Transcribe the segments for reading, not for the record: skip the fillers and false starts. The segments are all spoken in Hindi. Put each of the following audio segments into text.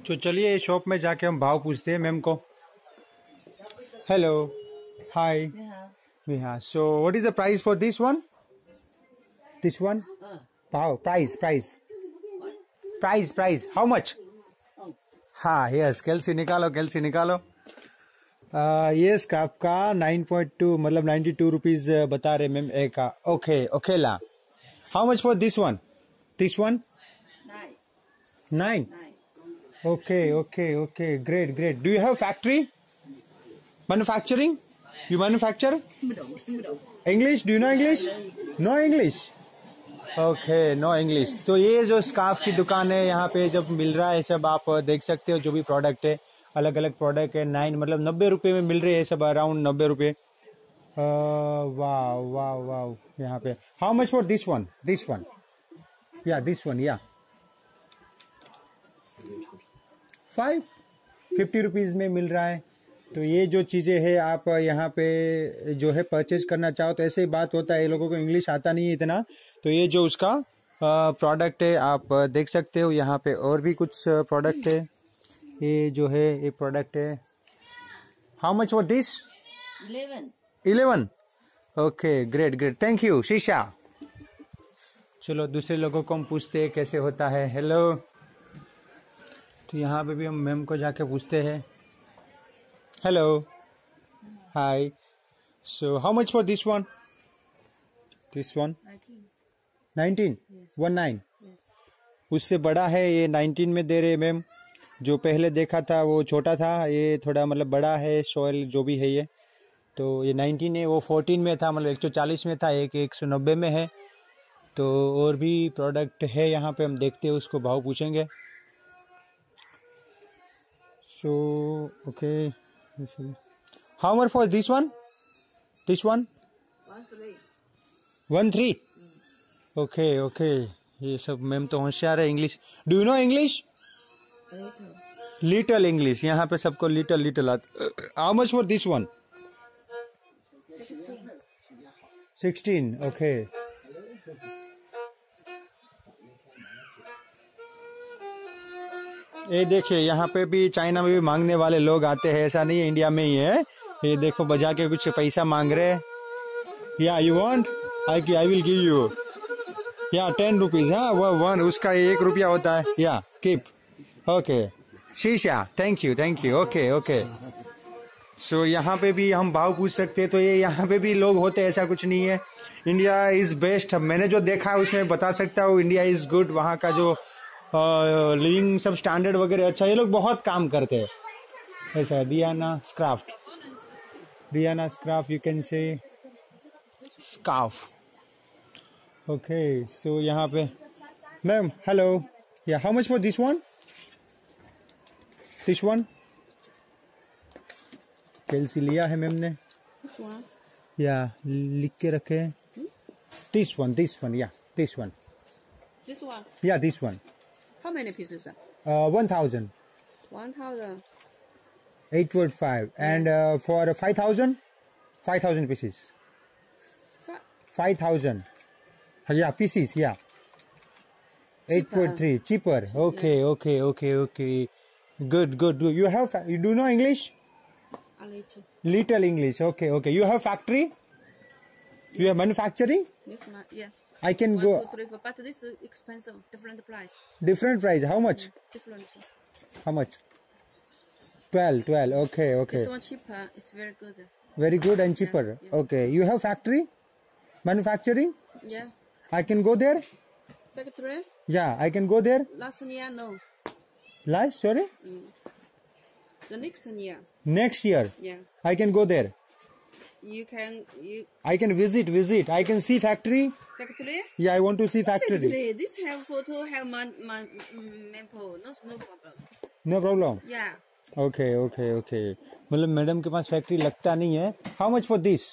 तो चलिए शॉप में जाके हम भाव पूछते हैं मैम को। Hello, hi. हाँ, so what is the price for this one? This one भाव, प्राइस हाउ मच? हाँ, यस, कैलसी निकालो। ये स्कार्फ का 9.2 मतलब 92 रुपीज बता रहे मैम एक का। ओके ला। How much for this one? 9? Okay, great. Do you have factory? Manufacturing? You manufacture? English? Do you know English? No English? Okay, no English. तो ये जो स्कार्फ की दुकान है यहाँ पे जब मिल रहा है सब आप देख सकते हो, जो भी प्रोडक्ट है अलग अलग प्रोडक्ट है। 9 मतलब 90 रुपए में मिल रहे हैं सब, अराउंड 90 रुपए। वाव यहाँ पे। How much for this one? This one yeah 50 rupees में मिल रहा है। तो ये जो चीजें है आप यहाँ पे जो है परचेज करना चाहो तो ऐसे ही बात होता है। ये लोगों को इंग्लिश आता नहीं है इतना, तो ये जो उसका प्रोडक्ट है आप देख सकते हो। यहाँ पे और भी कुछ प्रोडक्ट है। ये जो है ये प्रोडक्ट है। How much for this? 11? Okay, great, thank you शीशा। चलो दूसरे लोगों को हम पूछते हैं कैसे होता है। हेलो, तो यहाँ पे भी हम मैम को जाके पूछते हैं। Hello, hi. So how much for this one? 19? 19? उससे बड़ा है ये 19 में दे रहे मैम। जो पहले देखा था वो छोटा था, ये थोड़ा मतलब बड़ा है। सॉइल जो भी है ये, तो ये 19 है, वो 14 में था, मतलब 140 में था, एक 190 में है। तो और भी प्रोडक्ट है यहाँ पे, हम देखते हैं उसको भाव पूछेंगे। So, okay. How much for this one? 13? Okay. ये सब मैम तो होशियार है। English, do you know English? Little English, यहाँ पे सबको लिटिल आता। How much for this one? 16? Okay. ये देखिए यहाँ पे भी चाइना में भी मांगने वाले लोग आते हैं, ऐसा नहीं है इंडिया में ही है। ये देखो बजा के कुछ पैसा मांग रहे हैं। Yeah you want? I will give you. Yeah 10 rupees. हाँ, वो 1 उसका 1 रुपया होता है। Yeah keep. ओके शीशा, थैंक यू। ओके। सो यहाँ पे भी हम भाव पूछ सकते हैं। तो ये यहाँ पे भी लोग होते हैं, ऐसा कुछ नहीं है। India is best. मैंने जो देखा है उसमें बता सकता हूँ इंडिया इज गुड। वहाँ का जो लिविंग सब स्टैंडर्ड वगैरह अच्छा, ये लोग बहुत काम करते हैं। ऐसा डियाना scarf, you can say scarf. Okay, so यहाँ पे ma'am hello. Yeah how much for this one? कैलसी लिया है मैम ने या लिख के रखे? दिस वन या this one. Yeah, this one. How many pieces? 1,000. 1,000. 8.5. And for 5,000 pieces. 5,000. Yeah, pieces. Yeah. 8.3. Cheaper. Okay. Good. You do know English? A little. Little English. Okay. You have factory? You have manufacturing? Yes, yeah. I can 1, go. 2, 3, 4, but this is expensive. Different price. Different price. How much? Different. How much? 12. Okay. This one cheaper. It's very good. Very good and cheaper. Yeah. Okay. You have factory? Manufacturing? Yeah. I can go there? Factory? Yeah, I can go there. Last year, no. Last, sorry? The next year. Next year. Yeah. I can go there. You can. I can visit. I can see factory. Factory? Yeah, I want to see factory. This have photo, have maple. No problem. No problem. Yeah. Okay. मतलब मैडम के पास फैक्ट्री लगता नहीं है। How much for this?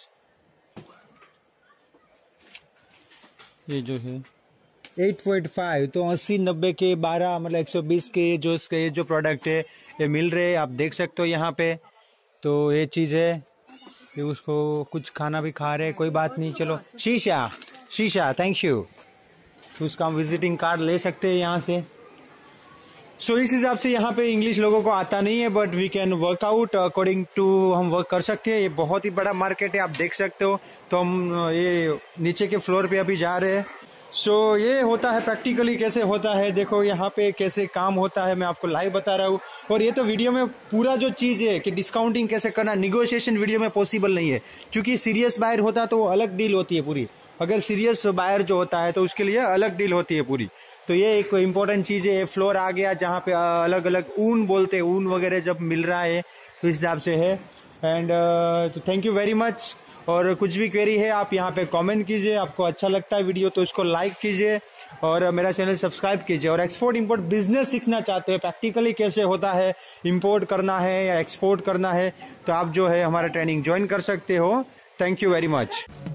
ये जो है 8.5, तो 80-90 के 12 मतलब 120 के जो प्रोडक्ट है ये मिल रहे हैं। आप देख सकते हो यहाँ पे। तो ये चीज है, ये उसको कुछ खाना भी खा रहे हैं, कोई बात नहीं। चलो शीशा थैंक यू। तो उसका हम विजिटिंग कार्ड ले सकते हैं यहाँ से। सो इस हिसाब से यहाँ पे इंग्लिश लोगों को आता नहीं है, but we can work out according to, हम वर्क कर सकते हैं। ये बहुत ही बड़ा मार्केट है, आप देख सकते हो। तो हम ये नीचे के फ्लोर पे अभी जा रहे हैं। सो ये होता है प्रैक्टिकली, कैसे होता है देखो यहाँ पे कैसे काम होता है, मैं आपको लाइव बता रहा हूँ। और ये तो वीडियो में पूरा जो चीज है कि डिस्काउंटिंग कैसे करना, निगोशिएशन वीडियो में पॉसिबल नहीं है, क्योंकि सीरियस बायर होता तो वो अलग डील होती है पूरी। अगर सीरियस बायर जो होता है तो उसके लिए अलग डील होती है पूरी। तो ये एक इम्पोर्टेंट चीज है। फ्लोर आ गया जहाँ पे अलग अलग ऊन बोलते हैं, ऊन वगैरह जब मिल रहा है तो इस हिसाब से है। एंड तो थैंक यू वेरी मच। और कुछ भी क्वेरी है आप यहाँ पे कमेंट कीजिए। आपको अच्छा लगता है वीडियो तो इसको लाइक कीजिए और मेरा चैनल सब्सक्राइब कीजिए। और एक्सपोर्ट इंपोर्ट बिजनेस सीखना चाहते हैं, प्रैक्टिकली कैसे होता है, इंपोर्ट करना है या एक्सपोर्ट करना है, तो आप जो है हमारा ट्रेनिंग ज्वाइन कर सकते हो। Thank you very much.